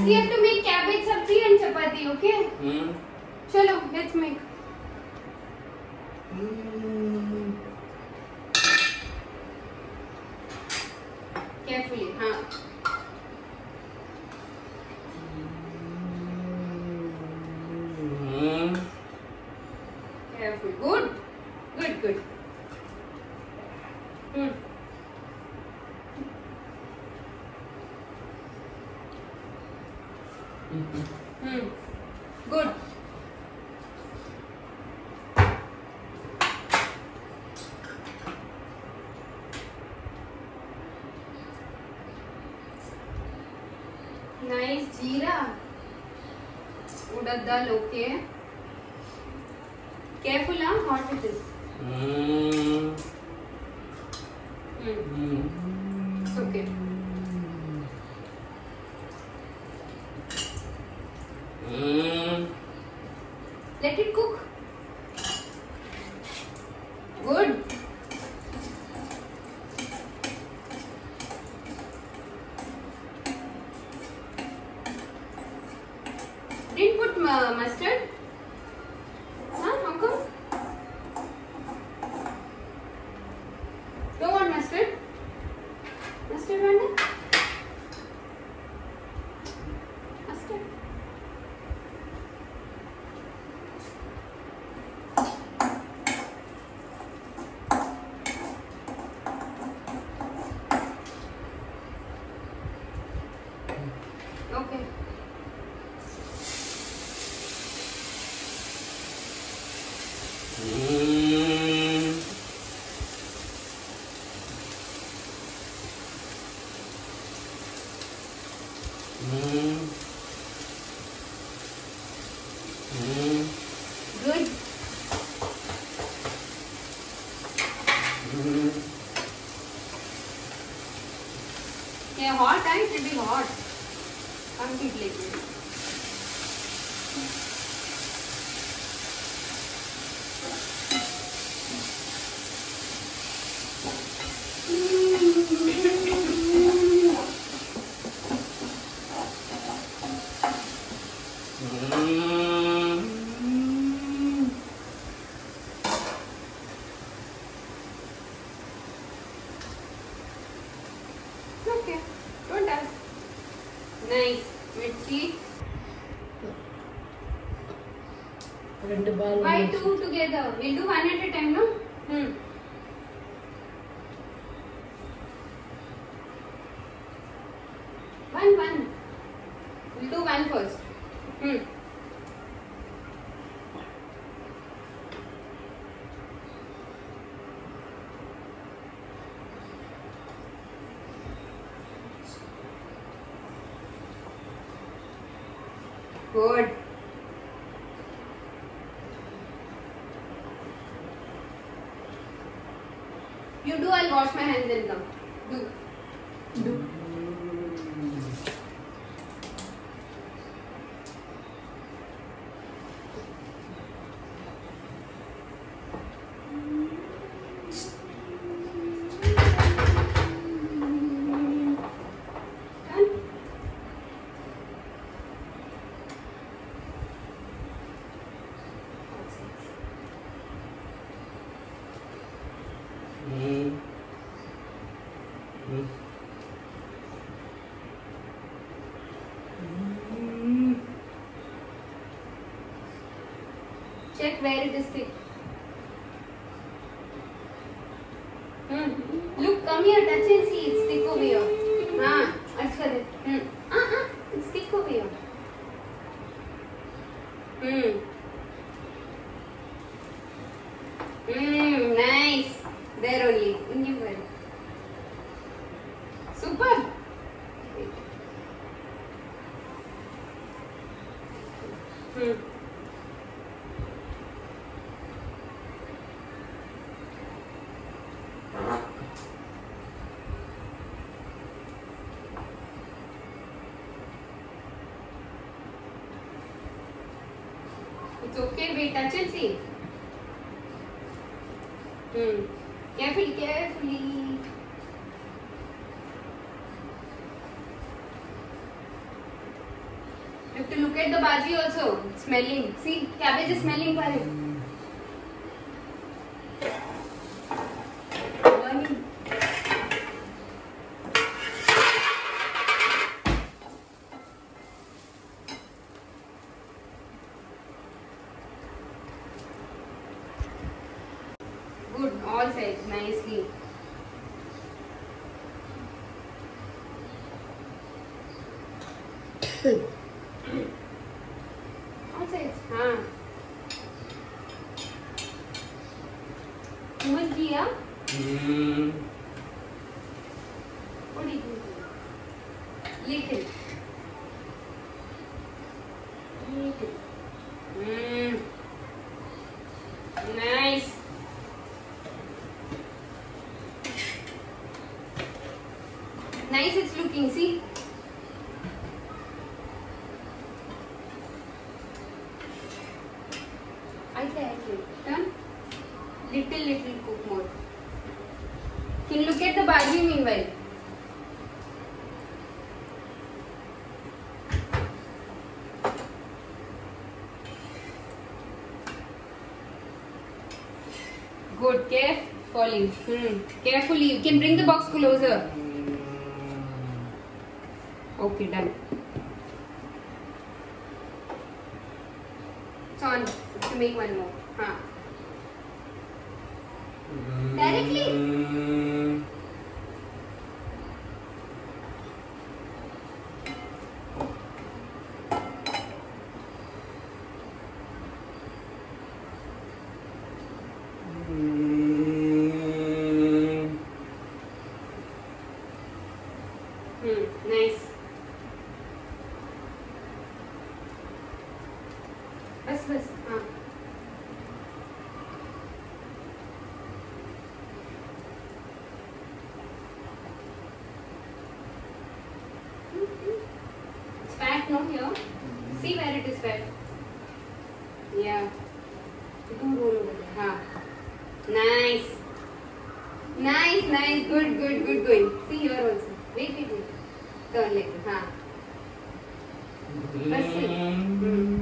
we have to make cabbage sabzi and chapati, okay? Chalo, let's make. Carefully, huh? Careful. Good. Good, good. Good. Nice jeera. Udad dal, okay. Careful, how hot it is. It's okay. Let it cook. Good. Didn't put mustard? Huh? How come? Don't want mustard? Mustard want? Mustard. Okay. Good. Yeah, hot, right? It will be hot. Can't keep like this. Okay, don't ask. Nice. Mirchi. Why two together? We'll do one at a time, no? One. We'll do one first. Good. You do, I'll wash my hands and come. Do. Check where it is thick. Look, come here, touch and see. It's thick over here. It's thick over here. Nice. There only. India. Super. It's okay, wait, touch and see. Carefully. You have to look at the bhaji also. It's smelling. See, cabbage is smelling. Burning. Good, all sides nicely. All sides, हाँ. Too much ghee, huh? What do you think? Little. Nice. Nice it's looking, see? I say. Turn. Little cook more. Can you look at the bhaji meanwhile? Good, carefully. Carefully. You can bring the box closer. Okay, done. It's on. To make one more. Directly. Nice. बस हाँ. It's fat, no, here. See where it is fat. Yeah. Do roll over there. हाँ. Nice. Nice. Good going. See here also. Wait. Turn like this. हाँ. बस.